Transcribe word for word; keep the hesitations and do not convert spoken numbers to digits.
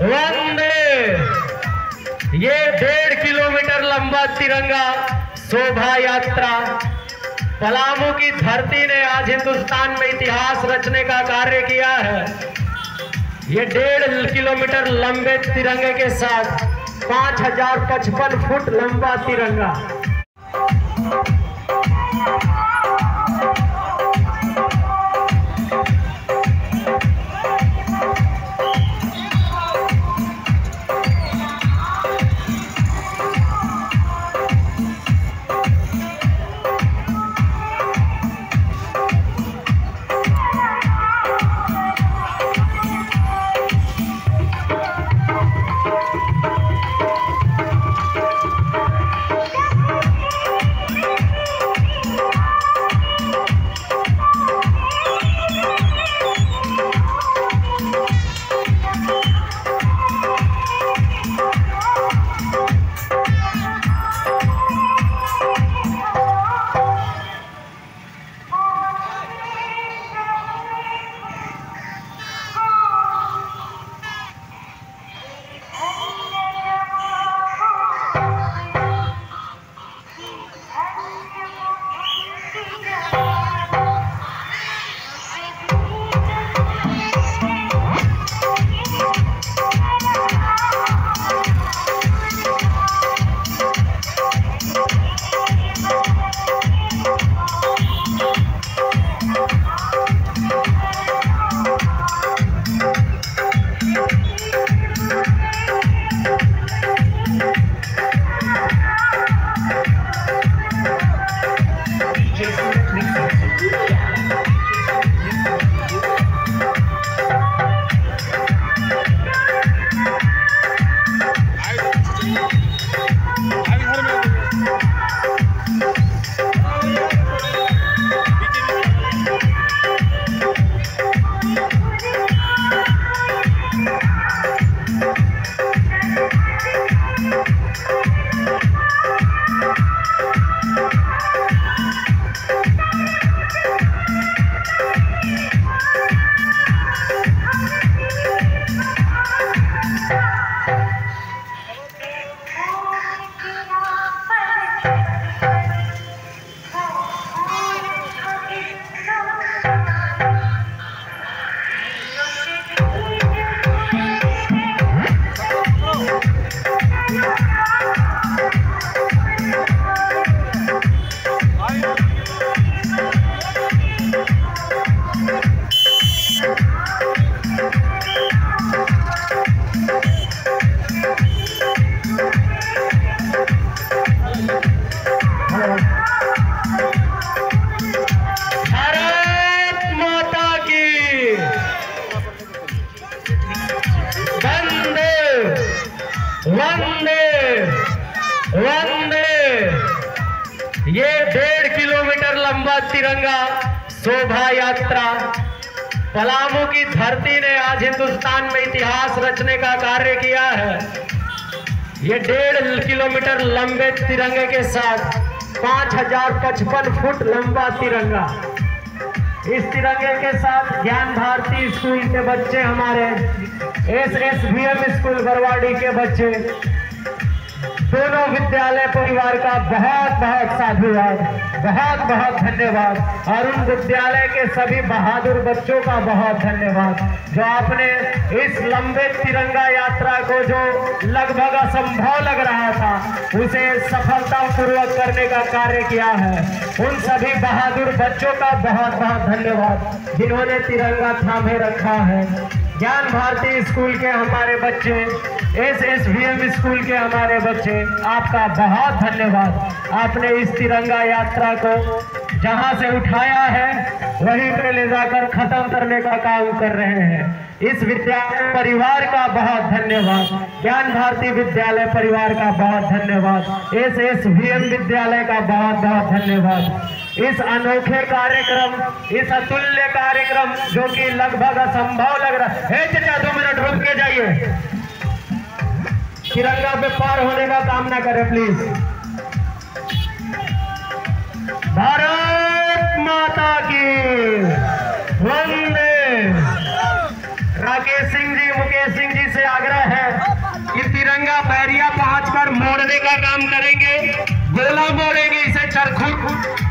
वंदे। ये डेढ़ किलोमीटर लंबा तिरंगा शोभा यात्रा पलामू की धरती ने आज हिंदुस्तान में इतिहास रचने का कार्य किया है। ये डेढ़ किलोमीटर लंबे तिरंगे के साथ पांच हजार पचपन फुट लंबा तिरंगा। वंदे वंदे। ये डेढ़ किलोमीटर लंबा तिरंगा शोभा यात्रा पलामू की धरती ने आज हिंदुस्तान में इतिहास रचने का कार्य किया है। ये डेढ़ किलोमीटर लंबे तिरंगे के साथ पांच हजार पचपन फुट लंबा तिरंगा। इस तिरंगे के साथ ज्ञान भारती स्कूल के बच्चे, हमारे S S V M school Barwadi के बच्चे, दोनों विद्यालय परिवार का बहुत बहुत साधुवाद, बहुत बहुत धन्यवाद। और उन विद्यालय के सभी बहादुर बच्चों का बहुत धन्यवाद जो आपने इस लंबे तिरंगा यात्रा को, जो लगभग असंभव लग रहा था, उसे सफलतापूर्वक करने का कार्य किया है। उन सभी बहादुर बच्चों का बहुत बहुत धन्यवाद जिन्होंने तिरंगा थामे रखा है। ज्ञान भारती स्कूल के हमारे बच्चे, S S V M school के हमारे बच्चे, आपका बहुत धन्यवाद। आपने इस तिरंगा यात्रा को जहां से उठाया है वहीं पे ले जाकर खत्म करने का काम कर रहे हैं। इस विद्यालय परिवार का बहुत धन्यवाद, ज्ञान भारती विद्यालय परिवार का बहुत धन्यवाद, एस एस वी एम विद्यालय का बहुत बहुत धन्यवाद। इस अनोखे कार्यक्रम, इस अतुल्य कार्यक्रम जो कि लगभग असंभव लग रहा है। चाचा दो मिनट रुक के जाइए, तिरंगा पे पार होने का काम ना करें प्लीज। भारत माता की वंदे। राकेश सिंह जी भाई मुकेश सिंह जी से आग्रह है कि तिरंगा बैरिया पहुंच पर मोड़ने का काम करेंगे, गोला मोड़ेंगे इसे चरखू